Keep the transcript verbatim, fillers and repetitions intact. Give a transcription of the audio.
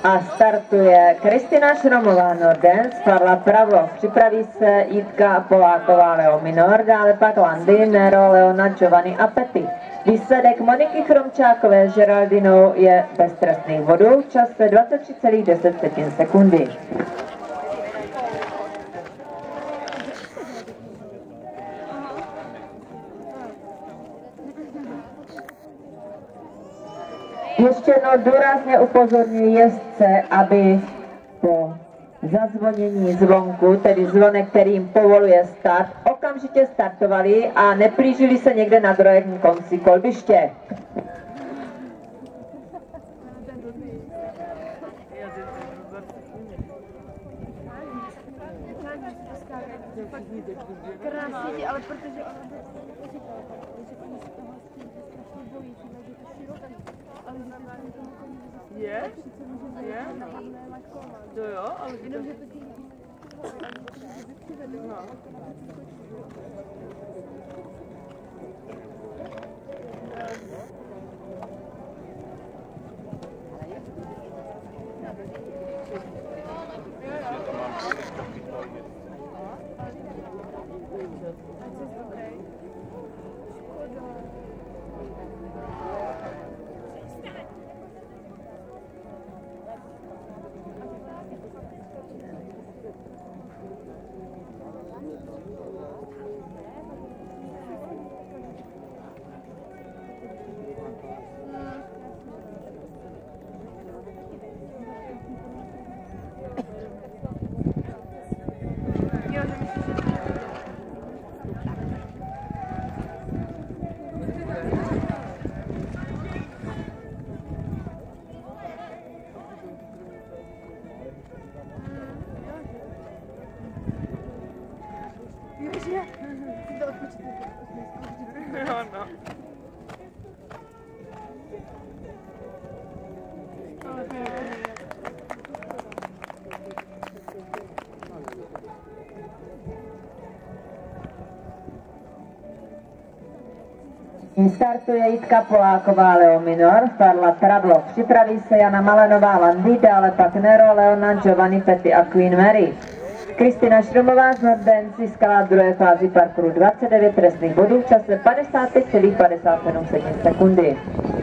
A startuje Kristina Šromová Nordens, Karla Pravo. Připraví se Jitka Poláková Leo Minor, dále pak Landy, Nero, Leona, Giovanni a Petty. Výsledek Moniky Chromčákové s Geraldinou je bez trestných bodů v čase dvacet tři celá deset sekundy. Ještě jednou důrazně upozorňuji jezdce, aby po zazvonění zvonku, tedy zvonek, který jim povoluje start, okamžitě startovali a neplížili se někde na druhém konci kolbiště. Krásně, ale protože je? Je? To jo, ale jenom, že to ti no. No, no. Startuje Jitka Poláková Leo Minor, Karla Travlo. Připraví se Jana Malenová Landy, dále pak Nero, Leona, Giovanni, Petty a Queen Mary. Kristina Šromová z Nordens získala v druhé fázi parkouru dvacet devět trestných bodů v čase padesát pět celá padesát sedm sekundy.